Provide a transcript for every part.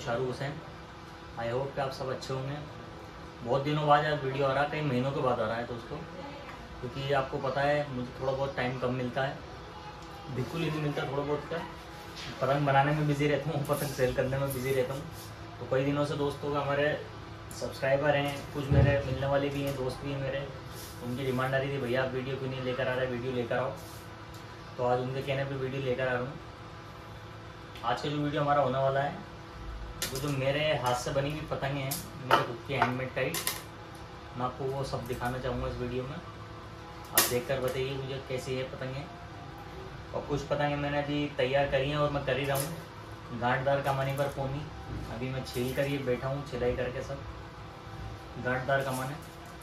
Shahrukh Hussain. I hope कि आप सब अच्छे होंगे। बहुत दिनों बाद आज वीडियो आ रहा है, कई महीनों के बाद आ रहा है दोस्तों, क्योंकि आपको पता है मुझे थोड़ा बहुत टाइम कम मिलता है, बिल्कुल ही नहीं मिलता। थोड़ा बहुत का पतंग बनाने में बिज़ी रहता हूँ, पतंग सेल करने में बिज़ी रहता हूँ। तो कई दिनों से दोस्तों का हमारे सब्सक्राइबर हैं, कुछ मेरे मिलने वाले भी हैं, दोस्त भी हैं मेरे, उनकी डिमांड आ रही थी भैया आप वीडियो क्यों नहीं लेकर आ रहे, वीडियो लेकर आओ। तो आज उनके कहने पे वीडियो लेकर आ रहा हूँ। आज का जो वीडियो हमारा होने वाला है वो जो मेरे हाथ से बनी हुई पतंगें हैं, मेरे खुद की हैंडमेड टाइप, मैं आपको वो सब दिखाना चाहूँगा इस वीडियो में। आप देखकर बताइए मुझे कैसी है पतंगें। और कुछ पतंगें मैंने अभी तैयार करी हैं और मैं कर ही रहा हूँ गांठदार कमाने पर पोनी। अभी मैं छील कर ये बैठा हूँ, छिलाई करके सब गांठदार कमाने।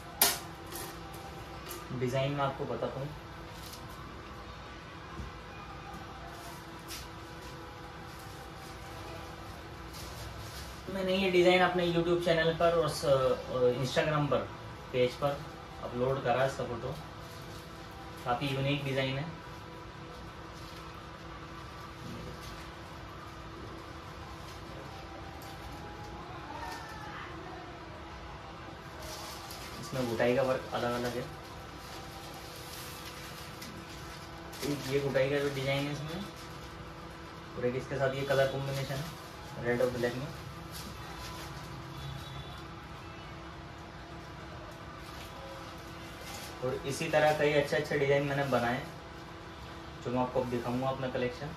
डिज़ाइन में आपको बताता हूँ। मैंने ये डिज़ाइन अपने YouTube चैनल पर और इंस्टाग्राम पर पेज पर अपलोड करा इसका फोटो। काफ़ी यूनिक डिज़ाइन है। इसमें बुटाई का वर्क अलग अलग है। ये बुटाई का जो डिज़ाइन है इसमें, और एक इसके साथ ये कलर कॉम्बिनेशन है रेड और ब्लैक में। और इसी तरह कई अच्छे डिज़ाइन मैंने बनाए जो मैं आपको अब दिखाऊंगा अपना कलेक्शन।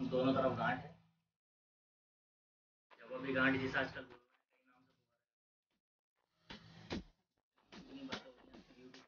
दोनों तरफ गांठ है। जब अभी गांठ जिसे आजकल बोल रहे हैं, कई नाम से पुकारा, इतनी बातें हो रही हैं आजकल यूट्यूब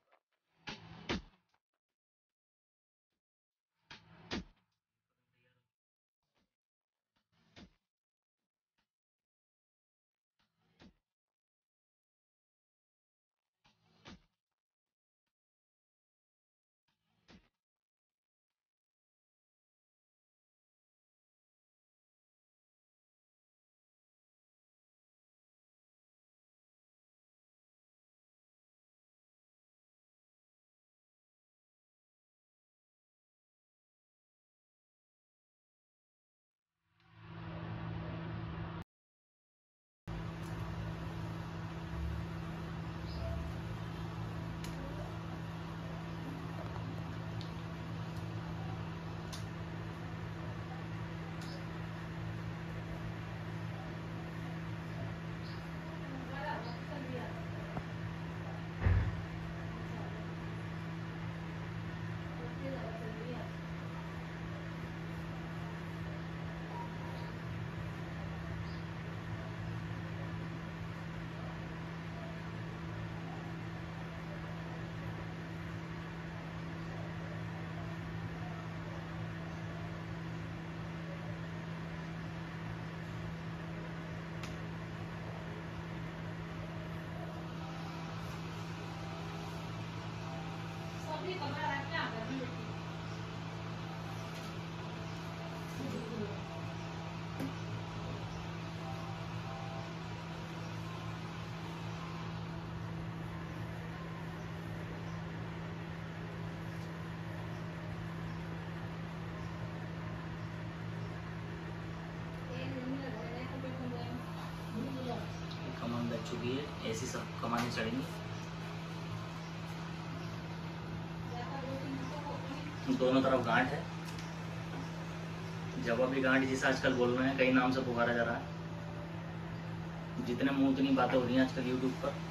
कमान लग चुकी है, ऐसी सब कमानी चढ़ेंगी। दोनों तरफ गांठ है। जब अभी गांठ जिसे आजकल बोल रहे हैं, कई नाम से पुकारा जा रहा है। जितने मुंह उतनी बातें हो रही हैं आजकल यूट्यूब पर।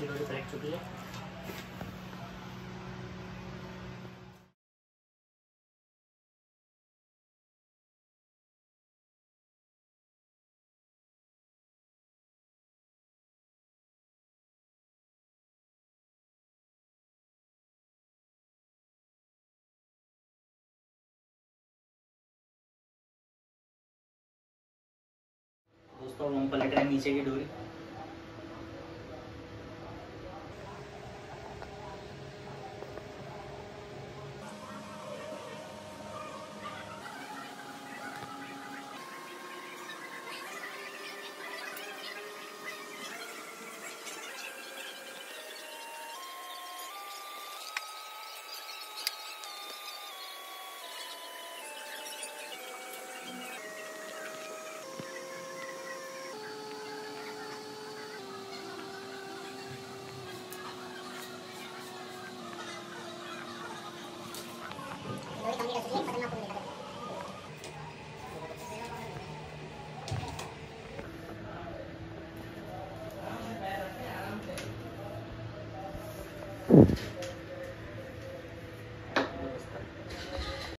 की डोरी पलट चुकी है। दोस्तों हम पलट रहे हैं नीचे की डोरी।